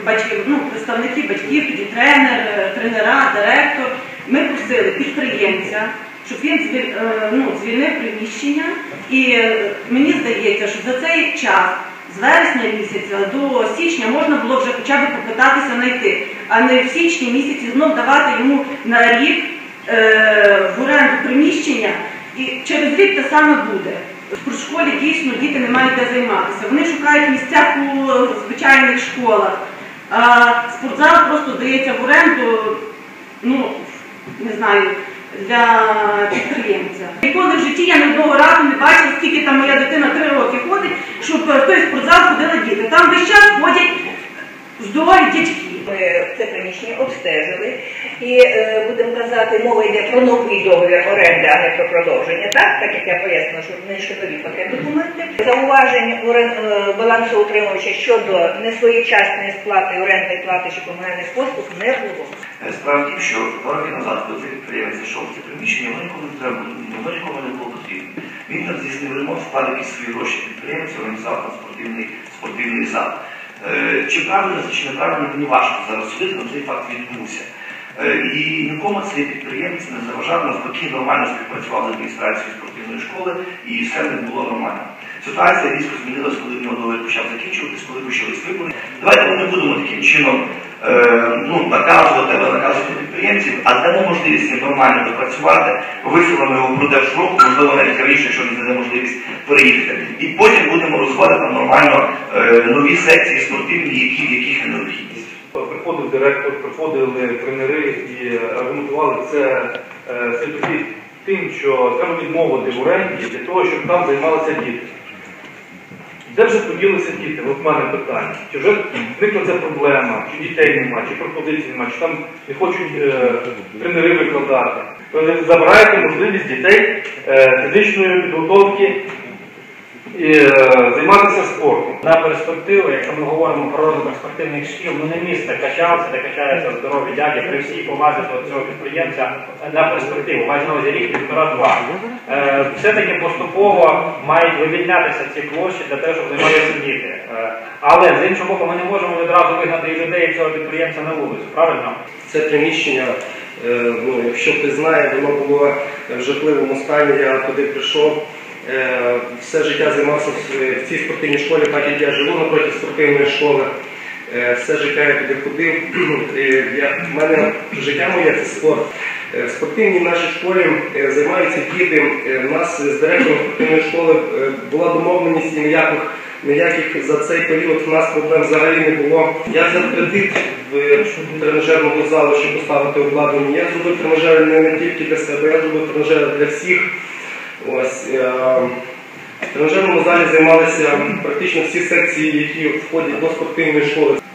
представники батьків, тоді тренера, директор. Ми просили підприємця, щоб він звільнив приміщення. І мені здається, що за цей час, з вересня місяця до січня, можна було вже хоча б попитатися знайти, а не в січні місяці знов давати йому на рік в оренду приміщення. І через рік те саме буде. В спортшколі дійсно діти не мають де займатися. Вони шукають місця по звичайних школах. А спортзал просто здається в оренду, не знаю, для підприємця. Ніколи в житті я ні одного разу не бачила, скільки там моя дитина 3 роки ходить, щоб в той спортзал ходили діти. Там весь час ходять здорові дітки. Ми це приміщення обстежили і, будемо казати, мова йде про новий договір оренди, а не про продовження, так як я пояснила, що книжки нові пакет-документи. Зауважень балансоутримувача щодо несвоєчасної сплати орендної плати чи комунальних послуг не було. Справа в тім, що 2 роки назад, коли цей підприємець зайшов в це приміщення, воно нікому не було потрібно. Він там здійснив ремонт, вклав якісь свої гроші підприємець, організував там спортивний зал. Чи правильно це, чи неправильно, мені важко зараз судити, але цей факт відбувся. І нікому цей підприємець не заважав, навпаки, нормально співпрацював з адміністрацією спортивної школи, і все не було нормально. Ситуація різко змінилась, коли в нього договір почав закінчуватись, коли почались вибори. Давайте ми не будемо таким чином наказувати підприємців, а дамо можливість нормально допрацювати, виселимо його впродовж року, можливо навіть раніше, якщо він знайде можливість переїхати. І потім будемо розвивати нормально нові секції спортивні, в яких є необхідність. Приходив директор, приходили тренери і аргументували це тим, що треба відмовити в оренді для того, щоб там займалися діти. Де вже поділися діти? От в мене питання. Чи вже виникла ця проблема, чи дітей нема, чи пропозицій нема, чи там не хочуть тренери викладати. Ви забираєте можливість дітей фізичної підготовки і займатися спортом. На перспективу, якщо ми говоримо про розвиток спортивних шкіл, не місце качався, де качаються здорові дяді, при всій повазі до цього підприємця на перспективу, майже на рік, 1,5-2. Все-таки поступово мають вивільнятися ці площі для того, щоб займатися діти. Але з іншого боку, ми не можемо відразу вигнати і людей цього підприємця на вулицю, правильно? Це приміщення, якщо хтось знає, воно було в жахливому стані, я туди прийшов. Все життя займався в цій спортивній школі, так як я живу напроти спортивної школи. Все життя я туди ходив. У мене життя моє – це спорт. В спортивній нашій школі займаються діти. У нас з директором спортивної школи була домовленість, і ніяких за цей період у нас проблем взагалі не було. Я взяв кредит в тренажерному залу, щоб поставити обладнання. Я зробив тренажери не тільки для себе, я зробив тренажери для всіх. Ось, в тренажерному залі займалися практично всі секції, які входять до спортивної школи.